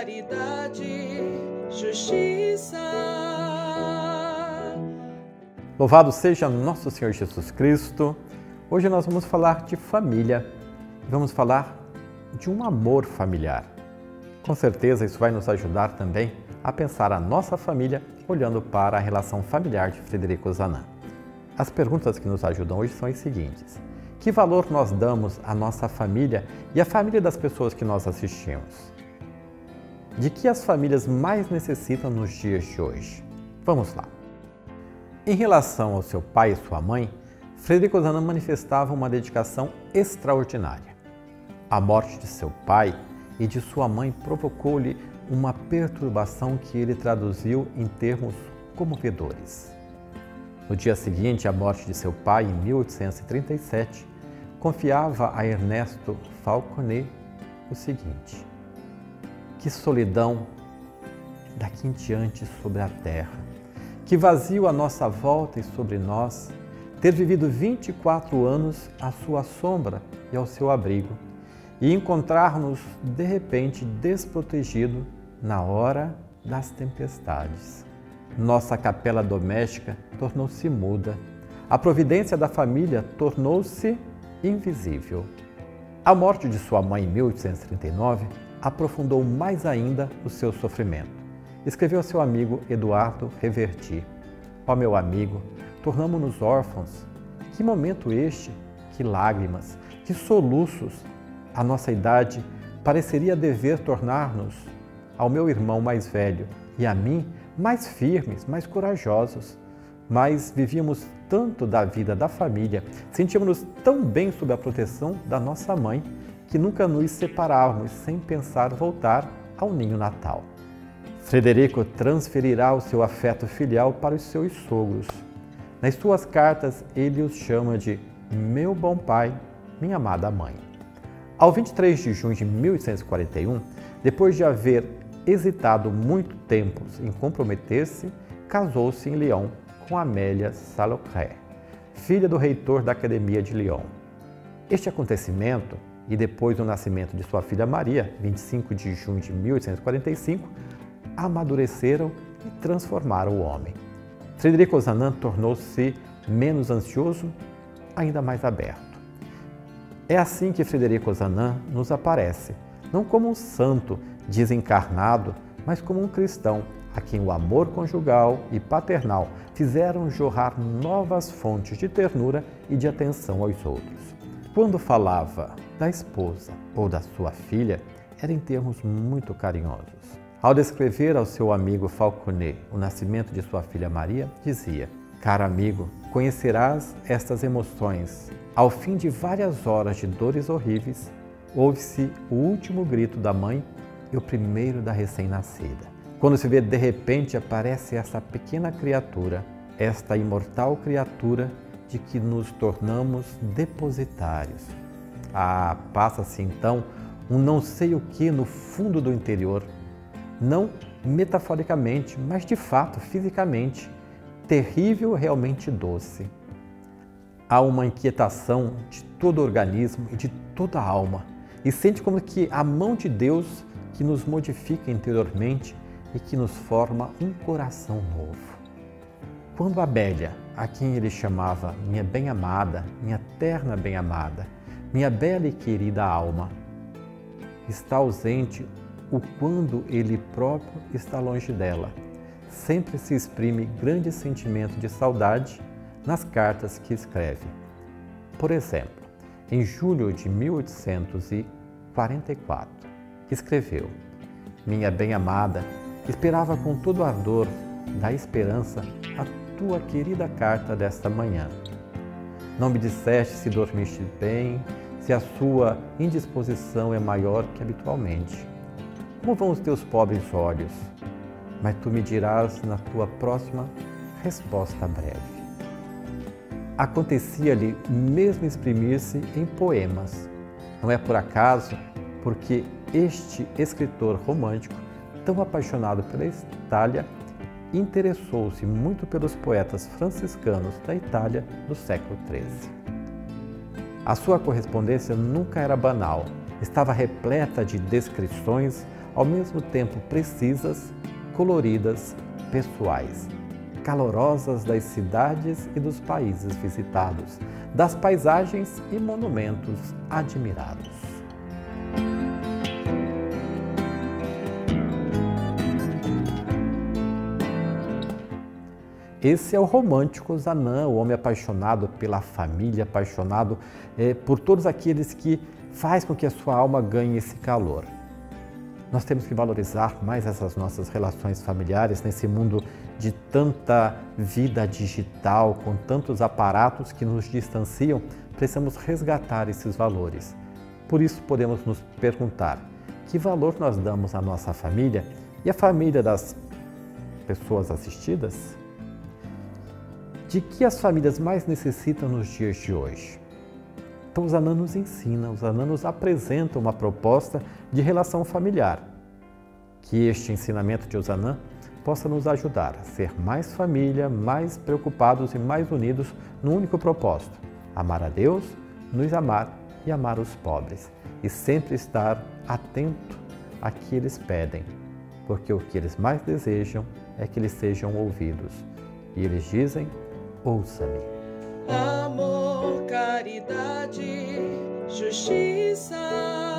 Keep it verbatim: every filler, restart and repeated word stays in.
caridade, justiça. Louvado seja nosso Senhor Jesus Cristo. Hoje nós vamos falar de família. Vamos falar de um amor familiar. Com certeza isso vai nos ajudar também a pensar a nossa família olhando para a relação familiar de Frederico Ozanam. As perguntas que nos ajudam hoje são as seguintes. Que valor nós damos à nossa família e à família das pessoas que nós assistimos? De que as famílias mais necessitam nos dias de hoje? Vamos lá. Em relação ao seu pai e sua mãe, Frederico Ozanam manifestava uma dedicação extraordinária. A morte de seu pai e de sua mãe provocou-lhe uma perturbação que ele traduziu em termos comovedores. No dia seguinte à morte de seu pai, em mil oitocentos e trinta e sete, confiava a Ernesto Falconet o seguinte: que solidão daqui em diante sobre a terra, que vazio à nossa volta e sobre nós, ter vivido vinte e quatro anos à sua sombra e ao seu abrigo, e encontrar-nos de repente desprotegido na hora das tempestades. Nossa capela doméstica tornou-se muda, a providência da família tornou-se invisível. A morte de sua mãe em mil oitocentos e trinta e nove aprofundou mais ainda o seu sofrimento. Escreveu a seu amigo Eduardo Reverdy: ó meu amigo, tornamo-nos órfãos. Que momento este, que lágrimas, que soluços! A nossa idade pareceria dever tornar-nos, ao meu irmão mais velho e a mim, mais firmes, mais corajosos. Mas vivíamos tanto da vida da família, sentíamos-nos tão bem sob a proteção da nossa mãe, que nunca nos separávamos sem pensar voltar ao ninho natal. Frederico transferirá o seu afeto filial para os seus sogros. Nas suas cartas, ele os chama de meu bom pai, minha amada mãe. Ao vinte e três de junho de mil oitocentos e quarenta e um, depois de haver hesitado muito tempo em comprometer-se, casou-se em Lyon com Amélia Salocré, filha do reitor da Academia de Lyon. Este acontecimento, e depois do nascimento de sua filha Maria, vinte e cinco de junho de mil oitocentos e quarenta e cinco, amadureceram e transformaram o homem. Frederico Ozanam tornou-se menos ansioso, ainda mais aberto. É assim que Frederico Ozanam nos aparece, não como um santo desencarnado, mas como um cristão a quem o amor conjugal e paternal fizeram jorrar novas fontes de ternura e de atenção aos outros. Quando falava da esposa ou da sua filha, era em termos muito carinhosos. Ao descrever ao seu amigo Falconet o nascimento de sua filha Maria, dizia: caro amigo, conhecerás estas emoções. Ao fim de várias horas de dores horríveis, ouve-se o último grito da mãe e o primeiro da recém-nascida. Quando se vê de repente aparece essa pequena criatura, esta imortal criatura de que nos tornamos depositários. Ah, passa-se então um não sei o que no fundo do interior, não metaforicamente, mas de fato, fisicamente, terrível, realmente doce. Há uma inquietação de todo o organismo e de toda a alma, e sente como que a mão de Deus que nos modifica interiormente e que nos forma um coração novo. Quando Amélia, a quem ele chamava minha bem-amada, minha terna bem-amada, minha bela e querida alma, está ausente, o quando ele próprio está longe dela, sempre se exprime grande sentimento de saudade nas cartas que escreve. Por exemplo, em julho de mil oitocentos e quarenta e quatro, escreveu: minha bem-amada, esperava com todo o ardor da esperança a tua querida carta desta manhã. Não me disseste se dormiste bem, se a sua indisposição é maior que habitualmente. Como vão os teus pobres olhos? Mas tu me dirás na tua próxima resposta breve. Acontecia-lhe mesmo exprimir-se em poemas. Não é por acaso, porque este escritor romântico, tão apaixonado pela Itália, interessou-se muito pelos poetas franciscanos da Itália do século treze. A sua correspondência nunca era banal, estava repleta de descrições, ao mesmo tempo precisas, coloridas, pessoais, calorosas das cidades e dos países visitados, das paisagens e monumentos admirados. Esse é o romântico Zanã, o homem apaixonado pela família, apaixonado é, por todos aqueles que faz com que a sua alma ganhe esse calor. Nós temos que valorizar mais essas nossas relações familiares nesse mundo de tanta vida digital, com tantos aparatos que nos distanciam, precisamos resgatar esses valores. Por isso podemos nos perguntar, que valor nós damos à nossa família e à família das pessoas assistidas? De que as famílias mais necessitam nos dias de hoje? Então, o Zanã nos ensina, o Zanã nos apresenta uma proposta de relação familiar. Que este ensinamento de Zanã possa nos ajudar a ser mais família, mais preocupados e mais unidos num único propósito: amar a Deus, nos amar e amar os pobres. E sempre estar atento a que eles pedem, porque o que eles mais desejam é que eles sejam ouvidos. E eles dizem: ouça-me. Amor, caridade, justiça.